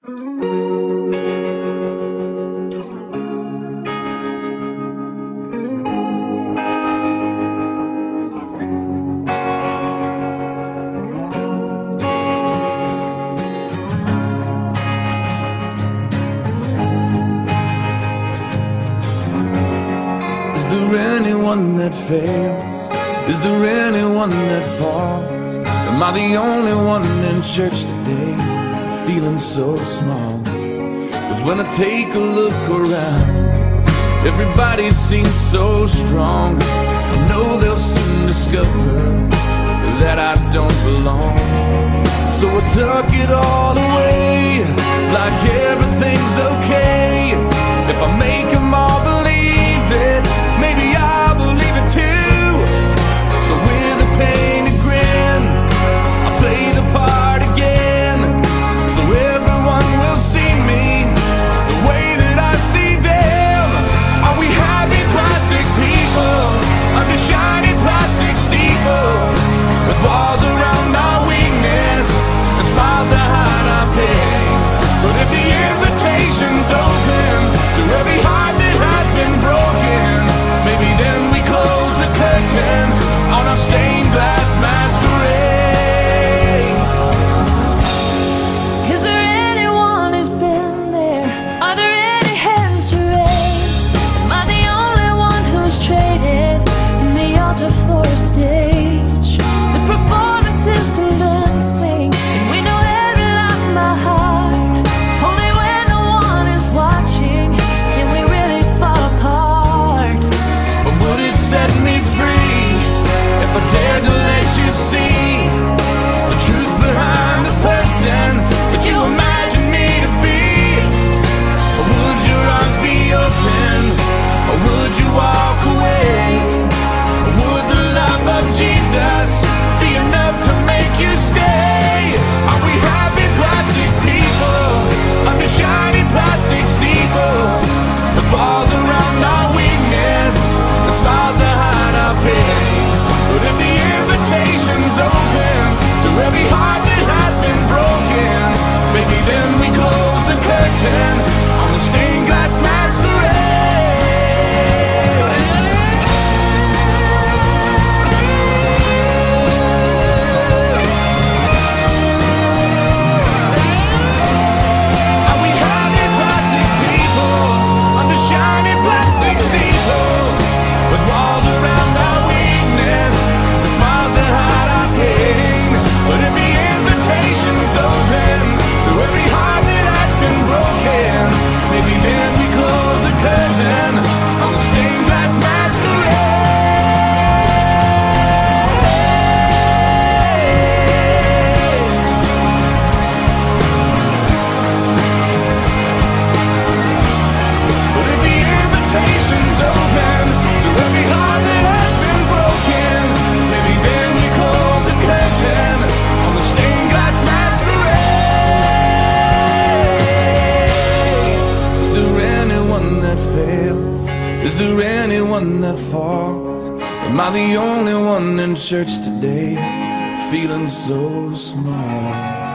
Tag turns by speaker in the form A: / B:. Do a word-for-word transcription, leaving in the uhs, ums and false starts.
A: Is there anyone that fails? Is there anyone that falls? Am I the only one in church today feeling so small? 'Cause when I take a look around, everybody seems so strong. I know they'll soon discover that I don't belong. So I tuck it all away, like everything's okay. If I make them all believe it, maybe I'll believe it too. So with a painted grin, I play the part again, so everyone will see me the way that I see them. Are we happy plastic people under shiny plastic steeples, with walls around our weakness and smiles to hide our pain? But if the invitation's open to every heart that has been broken, maybe then we close the curtain on our stained glass masquerade.
B: Is there anyone who's been there? Are there any hands to raise? Am I the only one who's traded in the altar for a stage? The performance is convincing, and we know every line in my heart. Only when no one is watching can we really fall apart.
A: But would it set me free if I dared to let you see the truth behind the person that you imagine me to be? Or would your arms be open, or would you walk away? Or would the love of Jesus be enough to make you stay? Are we happy plastic people under shiny plastic steeples, the balls around our weakness, the smiles to hide our pain? But if the invitation's open to every heart that has been broken, maybe then we close the curtain on the stained glass masquerade. Are we happy plastic people under shiny plastic steeples, with walls around our weakness, the smiles that hide our pain? But if the invitation's open to every heart that has been broken, maybe then we close the curtain on the stained glass masquerade. But if the invitation's open to every heart that has been broken, maybe then we close the curtain on the stained glass masquerade. Is there anyone that fails? Is there anyone that falls? Am I the only one in church today feeling so small?